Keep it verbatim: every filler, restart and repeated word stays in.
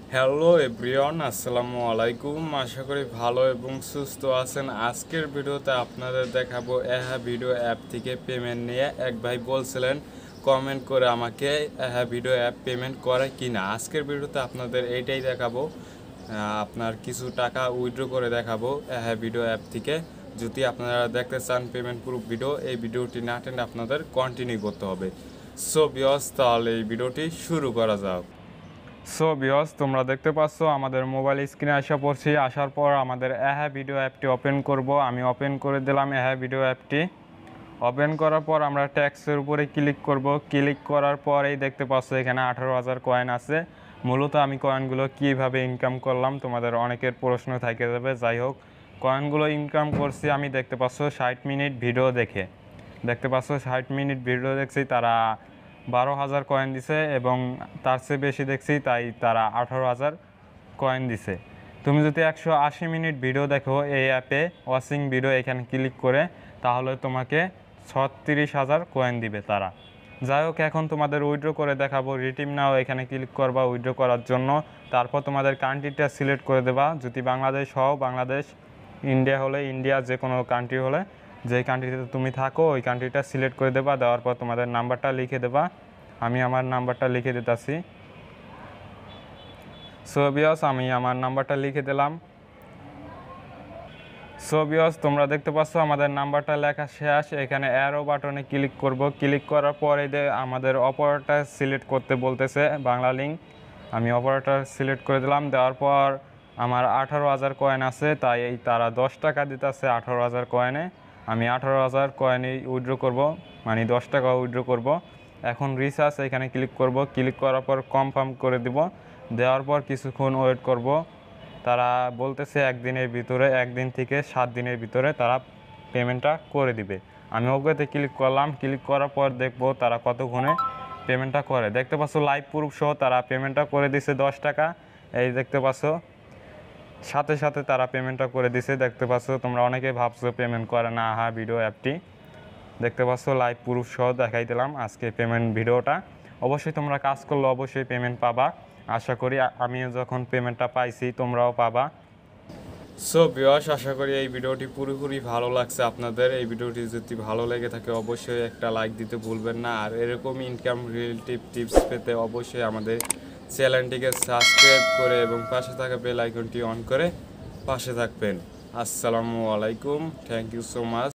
Hello everyone, আসসালামু আলাইকুম। আশা করি ভালো এবং সুস্থ আছেন। আজকের ভিডিওতে আপনাদের দেখাবো এহা ভিডিও অ্যাপ থেকে পেমেন্ট নিয়ে। এক ভাই বলছিলেন কমেন্ট করে আমাকে এহা ভিডিও অ্যাপ পেমেন্ট করে কিনা। আজকের ভিডিওতে আপনাদের এইটাই দেখাবো, আপনার কিছু টাকা উইথড্র করে দেখাবো এহা ভিডিও অ্যাপ থেকে। যদি আপনারা দেখতে চান পেমেন্ট প্রুফ ভিডিও, এই ভিডিওটি না টেনে আপনাদের কন্টিনিউ করতে হবে। সো ভিউয়ার্স, তাহলে এই ভিডিওটি শুরু করা যাক। সো ভিউয়ার্স, তোমরা দেখতে পাচ্ছ আমাদের মোবাইল স্ক্রিনে আসা পড়ছি। আসার পর আমাদের এহা ভিডিও অ্যাপটি ওপেন করব। আমি ওপেন করে দিলাম এহা ভিডিও অ্যাপটি। ওপেন করার পর আমরা ট্যাক্সের উপরে ক্লিক করব। ক্লিক করার পরেই দেখতে পাচ্ছ এখানে আঠারো হাজার কয়েন আছে। মূলত আমি কয়েনগুলো কীভাবে ইনকাম করলাম তোমাদের অনেকের প্রশ্ন থেকে যাবে। যাই হোক, কয়েনগুলো ইনকাম করছি আমি দেখতে পাচ্ছ ষাট মিনিট ভিডিও দেখে। দেখতে পাচ্ছ ষাট মিনিট ভিডিও দেখছি, তারা বারো হাজার কয়েন দিছে এবং তার চেয়ে বেশি দেখছি তাই তারা আঠারো হাজার কয়েন দিছে। তুমি যদি একশো আশি মিনিট ভিডিও দেখো এই অ্যাপে ওয়াচিং ভিডিও এখানে ক্লিক করে, তাহলে তোমাকে ছত্রিশ হাজার কয়েন দিবে তারা। যাই হোক, এখন তোমাদের উইথড্র করে দেখাবো। রিডিম নাও এখানে ক্লিক করবা উইথড্র করার জন্য। তারপর তোমাদের কান্ট্রিটা সিলেক্ট করে দেবা। যদি বাংলাদেশ হও বাংলাদেশ, ইন্ডিয়া হলে ইন্ডিয়া, যে কোনো কান্ট্রি হলে যে কান্ট্রিতে তুমি থাকো ওই কান্ট্রিটা সিলেক্ট করে দেবা। দেওয়ার পর তোমাদের নাম্বারটা লিখে দেবা। আমি আমার নাম্বারটা লিখে দিতেছি। সো ভিউয়ার্স, আমি আমার নাম্বারটা লিখে দিলাম। সো ভিউয়ার্স, তোমরা দেখতে পাচ্ছ আমাদের নাম্বারটা লেখা শেষ। এখানে অ্যারো বাটনে ক্লিক করব। ক্লিক করার পরে আমাদের অপারেটর সিলেক্ট করতে বলতেছে বাংলা লিঙ্ক। আমি অপারেটর সিলেক্ট করে দিলাম। দেওয়ার পর আমার আঠারো হাজার কয়েন আছে, তাই এই তারা দশ টাকা দিতেছে আঠারো হাজার কয়েনে। আমি আঠারো হাজার কয়েনে উইথড্র করব, মানে দশ টাকা উইথড্র করব। এখন রিচার্জ এখানে ক্লিক করব। ক্লিক করার পর কনফার্ম করে দিব। দেওয়ার পর কিছুক্ষণ ওয়েট করব। তারা বলতেছে একদিনের ভিতরে, একদিন থেকে সাত দিনের ভিতরে তারা পেমেন্টটা করে দিবে। আমি ওকেতে ক্লিক করলাম। ক্লিক করার পর দেখব তারা কতক্ষণে পেমেন্টটা করে। দেখতে পাচ্ছ লাইভ প্রুফ সহ তারা পেমেন্টটা করে দিছে দশ টাকা। এই দেখতে পাচ্ছ সাথে সাথে তারা পেমেন্টটা করে দিছে। দেখতে পাচ্ছ, তোমরা অনেকে ভাবছো পেমেন্ট করে না আহা ভিডিও অ্যাপটি। দেখতে পাচ্ছ লাইভ প্রুফ সহ দেখাই দিলাম আজকে পেমেন্ট ভিডিওটা। অবশ্যই তোমরা কাজ করলে অবশ্যই পেমেন্ট পাবা। আশা করি আমিও যখন পেমেন্টটা পাইছি তোমরাও পাবা। সো ভিউয়ার্স, আশা করি এই ভিডিওটি পুরোপুরি ভালো লাগছে আপনাদের। এই ভিডিওটি যদি ভালো লেগে থাকে অবশ্যই একটা লাইক দিতে ভুলবেন না। আর এরকম ইনকাম রিলেটিভ টিপস পেতে অবশ্যই আমাদের চ্যানেলটিকে সাবস্ক্রাইব করে এবং পাশে থাকা বেল আইকনটি অন করে পাশে থাকবেন। আসসালামু আলাইকুম, থ্যাংক ইউ সো মাচ।